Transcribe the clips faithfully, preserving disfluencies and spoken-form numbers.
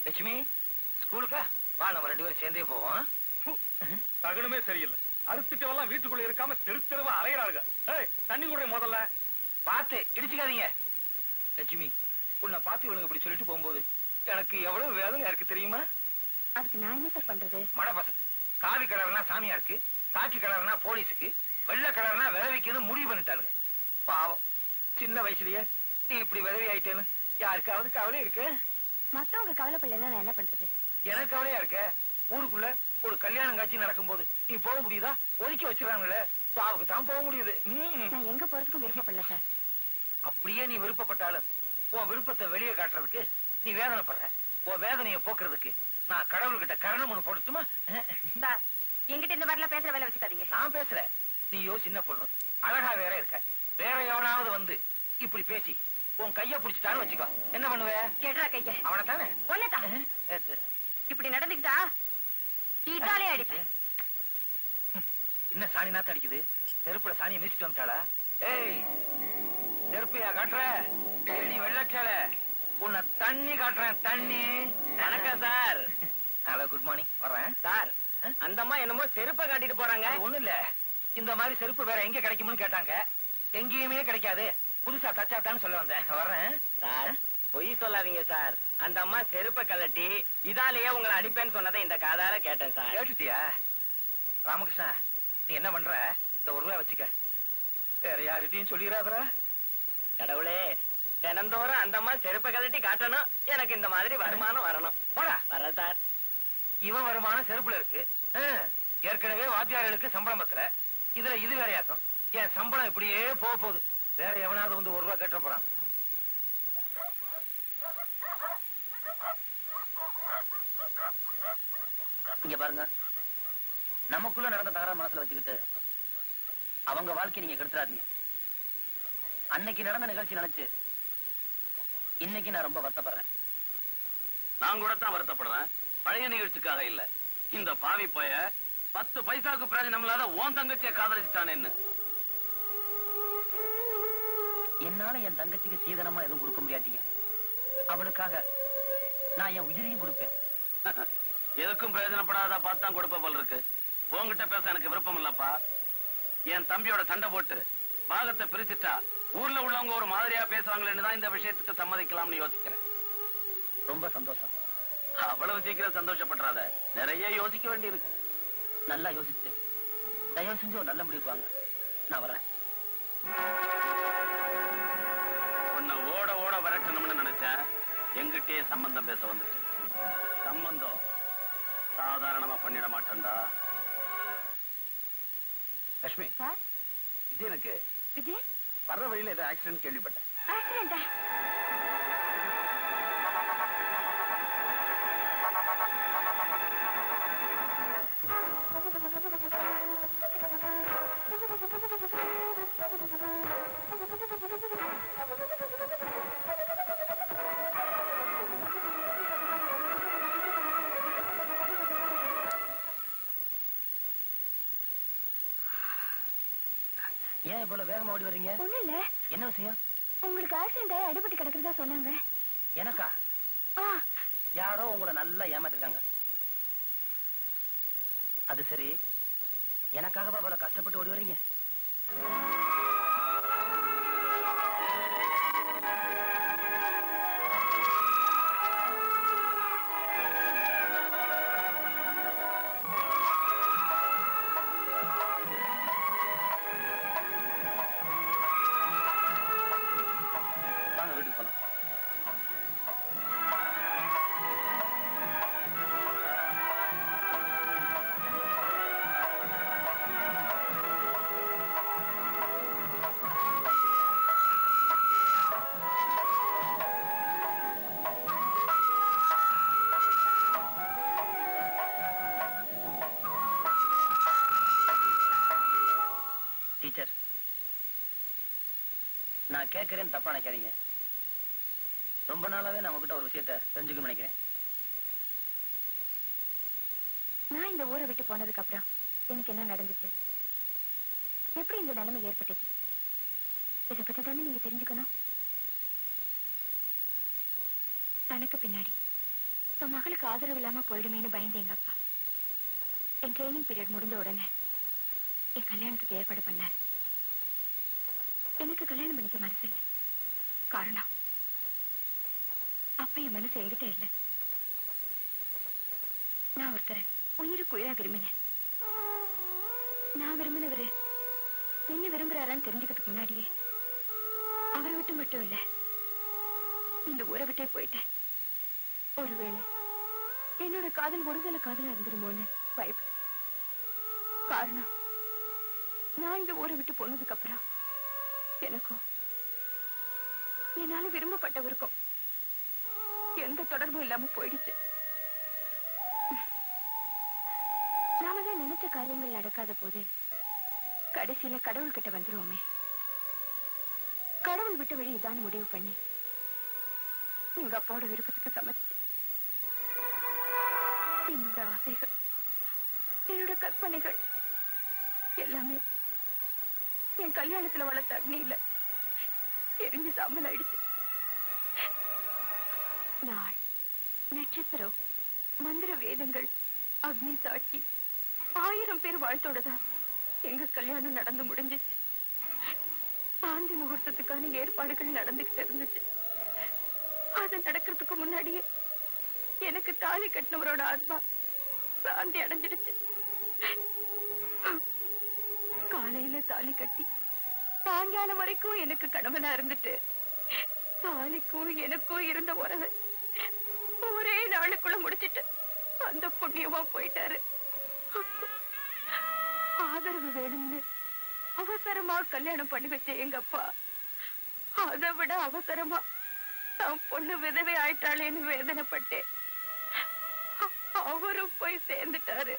லட்சுமி ஸ்கூலுக்கா வா, நம்ம ரெண்டு பேரும் சேர்ந்தே போவோம். தகனமே சரியில்லை. அறுத்துட்டவெல்லாம் வீட்டுக்குள்ள இருக்காம தெரு தெருவா அலையிறாளுங்க. தண்ணி கூட முதல்ல பார்த்து இடிச்சுக்காதீங்க. லட்சுமி, உன்னை பார்த்து இவனுங்க இப்படி சொல்லிட்டு போகும்போது எனக்கு எவ்வளவு வேதனையா இருக்கு தெரியுமா? அதுக்கு நான் என்ன சார் பண்றது? மட பசங்க காவி கலர்னா சாமியா இருக்கு, காக்கி கலர்னா போலீஸுக்கு, வெள்ளை கலர்னா விதவைக்குன்னு முடிவு பண்ணிட்டானுங்க. பாவம், சின்ன வயசுலயே நீ இப்படி விதவி ஆயிட்டேன்னு யாருக்காவது கவலை இருக்கு? மத்தவங்க கவலைப்படலைன்னா நான் என்ன பண்றது? எனக்கு கவலையா இருக்க. ஊருக்குள்ள ஒரு கல்யாணம் காட்சி நடக்கும் போது நீ போக முடியுதா? ஒதுக்கி வச்சிடறாங்களே, சாவுக்கு தான் போக முடியுது. நான் எங்க போறதுக்கும் விருப்பப்படல சார். அப்படியே நீ விருப்பப்பட்டாலும் உன் விருப்பத்தை வெளியே காட்டுறதுக்கு நீ வேதனைப்படுற. உன் வேதனையை போக்குறதுக்கு நான் கடவுள்கிட்ட கரணம் ஒண்ணு போட்டுட்டுமா? சார், என்கிட்ட இந்த மாதிரிலாம் பேசுற வேலை வச்சுக்காதீங்க. நான் பேசுறேன், நீயோ சின்ன பொண்ணு, அழகா வேற இருக்க. வேற எவனாவது வந்து இப்படி பேசி உன் கைய பிடிச்சிட்டான்னு வச்சுக்கோ, என்ன பண்ணுவ? கேடுறா கைய. அவனை தானே? ஒன்னதான் இப்படி நடந்துக்கிட்டா இதாலே அடிப்பேன். என்ன சாணி நாத்து அடிக்குது? செருப்புல சாணியை மிதிச்சுட்டு வந்துட்டாளா? ஏய், செருப்பையா காட்டுற? எடி வெள்ளச்சால, உன்னை தண்ணி காட்டுறேன், தண்ணி. வணக்கம் சார். Hello, good morning. வர்றேன் சார். அந்த அம்மா என்னமோ செருப்பை காட்டிட்டு போறாங்க. ஒண்ணும் இல்ல, இந்த மாதிரி செருப்பு வேற எங்க கிடைக்கும்னு கேட்டாங்க. எங்கேயுமே கிடைக்காது, புதுசா தச்சாத்தான்னு சொல்ல வந்தேன். வர்றேன் சார். பொய் சொல்லாதீங்க சார். அந்த அம்மா செருப்பை கலட்டி இதாலேயே உங்களை அடிப்பேன்னு சொன்னதை இந்த காதால கேட்டேன் சார். கேட்டுட்டியா? ராமகிருஷ்ணா, நீ என்ன பண்ற? இந்த ஒரு ரூபாய் வச்சுக்க, வேற யார்கிட்டையும் சொல்லிடாதரா. கடவுளே, தினந்தோறும் அந்த அம்மா செருப்பை கலட்டி காட்டணும், எனக்கு இந்த மாதிரி வருமானம் வரணும். போடா. வர சார். இவன் வருமானம் செருப்புல இருக்கு. ஏற்கனவே வாத்தியார்களுக்கு சம்பளம் பத்தல, இதுல இது வேறையாக்கும். என் சம்பளம் இப்படியே போக போகுது. வேற எவனாவது வந்து ஒரு ரூபாய் கேட்ட போறான். இங்க பாருங்க, நமக்குள்ள நடந்த தகராறு மனசுல வச்சுக்கிட்டு அவங்க வாழ்க்கையை நீங்க கெடுத்துறாதீங்க. அன்னைக்கு நடந்த நிகழ்ச்சி நினைச்சு இன்னைக்கு நான் ரொம்ப வருத்தப்படுறேன். நான் கூட தான் வருத்தப்படுறேன், பழைய நிகழ்ச்சிக்காக இல்ல. இந்த பாவி போய பத்து பைசாவுக்கு பிரயோஜனம் இல்லாத ஓன் தங்கச்சியை காதலிச்சுட்டானேன்னு. என்னால என் தங்கச்சிக்கு சீதனமா எதுவும் கொடுக்க முடியாட்டீங்க, அவளுக்காக நான் என் உயிரையும் கொடுப்பேன். எதுக்கும் பிரயோஜனப்படாதா பார்த்தான் கொடுப்ப போல் இருக்கு. உங்ககிட்ட பேச எனக்கு விருப்பம் இல்லப்பா. என் தம்பியோட சண்டை போட்டு பாகத்தை பிரிச்சுட்டா ஊர்ல உள்ளவங்க ஒரு மாதிரியா பேசுவாங்களேன்னு தான் இந்த விஷயத்துக்கு சம்மதிக்கலாம்னு யோசிக்கிறேன். ரொம்ப சந்தோஷம். அவ்வளவு சீக்கிரம் சந்தோஷப்படுறாத, நிறைய யோசிக்க வேண்டி இருக்கு. நல்லா யோசிச்சு தயவு செஞ்சு ஒரு நல்ல முடிவுக்கு வாங்க. நான் வரேன். உன்னை ஓட ஓட வரட்டணும்னு நினைச்சேன், எங்கிட்டே சம்பந்தம் பேச வந்துட்டேன். சம்பந்தம் சாதாரணமா பண்ணிட மாட்டேன்டா. லட்சுமி, இது எனக்கு விஜய் வர்ற வழியில ஏதோ ஆக்சிடென்ட் கேள்விப்பட்டேன். ஆக்சிடென்டா? ஏன் இவ்வளவு வேகமா ஓடி வர்றீங்க? ஒண்ணும் இல்ல. என்ன விஷயம்? உங்களுக்கு ஆக்சிடென்ட் ஆகி அடிபட்டு கிடக்குறதா சொன்னாங்க. எனக்கா? யாரோ உங்களை நல்லா ஏமாத்திருக்காங்க. அது சரி, எனக்காகவா இவ்வளவு கஷ்டப்பட்டு ஓடி வர்றீங்க? டீச்சர், நான் கேட்கிறேன், தப்பா நினைக்காதீங்க. ரொம்ப நாளாவே நான் உங்ககிட்ட ஒரு விஷயத்த தெரிஞ்சுக்கணும்னு நினைக்கிறேன். நான் இந்த ஊரை விட்டு போனதுக்கு அப்புறம் எனக்கு என்ன நடந்துச்சு, எப்படி இந்த நிலைமை ஏற்பட்டுச்சு, இதை பத்தி தானே நீங்க தெரிஞ்சுக்கணும். தனக்கு பின்னாடி தன் மகளுக்கு ஆதரவு இல்லாம போயிடுமேன்னு பயந்து எங்க அப்பா என் ட்ரைனிங் பீரியட் முடிஞ்ச உடனே என் கல்யாணத்துக்கு ஏற்பாடு பண்ணாரு. எனக்கு கல்யாணம் பண்ணிக்க மனசு இல்லை. காரணம் அப்ப என் மனசு என்கிட்ட இல்லை. நான் ஒருத்தரை உயிருக்கு உயிரா விரும்பினேன். நான் விரும்பினவரு என்ன விரும்புறாரான்னு தெரிஞ்சுக்கிறதுக்கு முன்னாடியே அவரை விட்டு மட்டும் இல்ல இந்த ஊரை விட்டே போயிட்டேன். ஒருவேளை என்னோட காதல் ஒருதலை காதலா இருந்துருமோன்னு பயப்பட. காரணம் நான் இந்த ஊரை விட்டு போனதுக்கு அப்புறம் எனக்கும் என்னால விரும்பப்பட்டவருக்கும் எந்த தொடர்பும் இல்லாம போயிடுச்சு. நாமதான் நினைச்ச காரியங்கள் நடக்காத போது கடைசியில கடவுள் கிட்ட வந்துருவோமே. கடவுள் விட்ட வழி இதான் முடிவு பண்ணி எங்க அப்பாவோட விருப்பத்துக்கு சமைச்சு என்னோட ஆசைகள் என்னோட கற்பனைகள் எல்லாமே என் கல்யாணத்துல வளர்த்த அக்னியில எரிஞ்சு சாம்பல் ஆயிடுச்சு. நாள் நட்சத்திரம் மந்திர வேதங்கள் அக்னி சாட்சி ஆயிரம் பேர் வாழ்த்தோடதான் எங்க கல்யாணம் நடந்து முடிஞ்சிச்சு. சாந்தி முகூர்த்தத்துக்கான ஏற்பாடுகள் நடந்துகிட்டு இருந்துச்சு. அது நடக்கிறதுக்கு முன்னாடியே எனக்கு தாலி கட்டினவரோட ஆத்மா சாந்தி அடைஞ்சிடுச்சு. காலையில தாலி கட்டி சாயங்காலம் வரைக்கும் எனக்கு கணவனா இருந்துட்டு தாலிக்கும் எனக்கும் இருந்த உறவை ஒரே நாளுக்குள்ள முடிச்சிட்டு அந்த புண்ணியமா போயிட்டாரு. ஆதரவு வேணும்னு அவசரமா கல்யாணம் பண்ணி வச்ச எங்க அப்பா அதை விட அவசரமா தன் பொண்ணு விதவை ஆயிட்டாளேன்னு வேதனைப்பட்டேன். அவரும் போய் சேர்ந்துட்டாரு.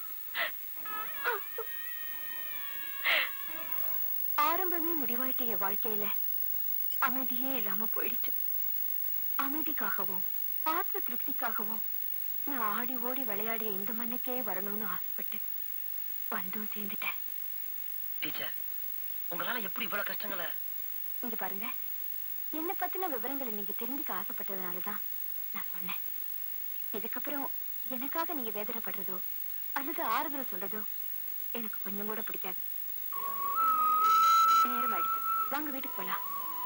ஆரம்பமே முடிவாயிட்ட என் வாழ்க்கையில அமைதியே இல்லாம போயிடுச்சு. அமைதிக்காகவும் ஆத்ம திருப்திக்காகவும் நான் ஆடி ஓடி விளையாடிய இந்த மண்ணுக்கே வரணும்னு ஆசைப்பட்டு வந்தும் சேர்ந்துட்டேன். டீச்சர், உங்களால எப்படி இவ்வளவு கஷ்டங்களை? இங்க பாருங்க, என்ன பத்தின விவரங்களை நீங்க தெரிஞ்சுக்க ஆசைப்பட்டதுனாலதான் நான் சொன்னேன். இதுக்கப்புறம் எனக்காக நீங்க வேதனைப்படுறதோ அல்லது ஆறுதல் சொல்றதோ எனக்கு கொஞ்சம் கூட பிடிக்காது. நேரம் ஆயிடுச்சு, வாங்க வீட்டுக்கு போலாம்.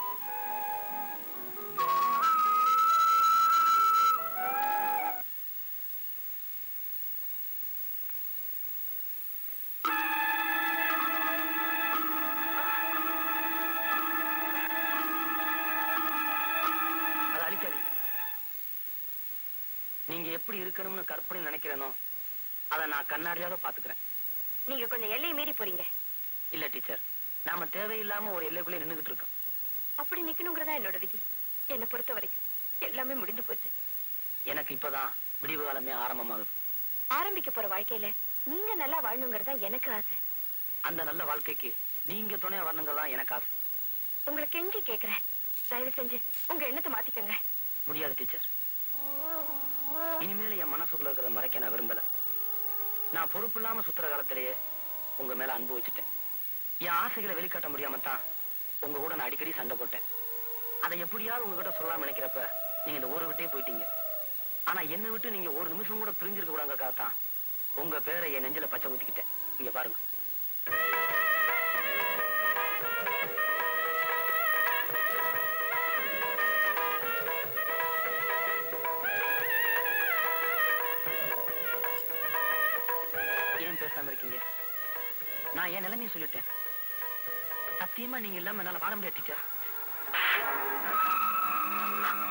நீங்க எப்படி இருக்கணும்னு கற்பனை நினைக்கிறேனோ அதை நான் கண்ணாடியாவது பாத்துக்கிறேன். நீங்க கொஞ்சம் எல்லையை மீறி போறீங்க. இல்ல டீச்சர், நாம தேவையில்லாம ஒரு எல்லைக்குள்ளே நின்றுகிட்டு இருக்கோம். அப்படி நிக்கணுங்கிறதா என்னோட விதி. என்னை பொறுத்த வரைக்கும் எல்லாமே முடிஞ்சு போச்சு. எனக்கு இப்பதான் விடிவு காலமே ஆரம்பமாகுது. ஆரம்பிக்க போற வாழ்க்கையில நீங்க நல்லா வாழணுங்கிறதா எனக்கு ஆசை. அந்த நல்ல வாழ்க்கைக்கு நீங்க துணையா வரணுங்கிறதா எனக்கு ஆசை. உங்களுக்கு எங்க கேக்குறேன், தயவு செஞ்சு உங்க எண்ணத்தை மாத்திக்கங்க. முடியாது டீச்சர், இனிமேல என் மனசுக்குள்ள இருக்கிறத மறைக்க நான் விரும்பல. நான் பொறுப்பு இல்லாம சுத்துற காலத்திலேயே உங்க மேல அன்பு வச்சுட்டேன். என் ஆசைகளை வெளிக்காட்ட முடியாம தான் உங்க கூட நான் அடிக்கடி சண்டை போட்டேன். அதை எப்படியாவது உங்ககிட்ட சொல்லாம நினைக்கிறப்ப நீங்க இந்த ஊரை விட்டே போயிட்டீங்க. ஆனா என்னை விட்டு நீங்க ஒரு நிமிஷம் கூட பிரிஞ்சிருக்க கூடாதுக்காகத்தான் உங்க பேரை என் நெஞ்சில பச்சை குத்திக்கிட்டேன். இங்க பாருங்க, ஏன் பேசாம இருக்கீங்க? நான் என் நிலைமையை சொல்லிட்டேன். சத்தியமா நீங்க இல்லாம என்னால வாழ முடியாது டீச்சர்.